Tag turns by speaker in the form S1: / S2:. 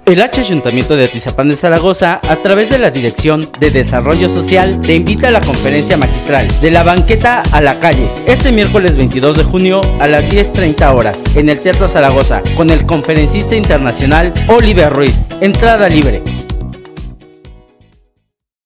S1: El Ayuntamiento de Atizapán de Zaragoza, a través de la Dirección de Desarrollo Social, te invita a la conferencia magistral De la banqueta a la calle, este miércoles 22 de junio a las 10:30 horas, en el Teatro Zaragoza, con el conferencista internacional Oliver Ruiz. Entrada libre.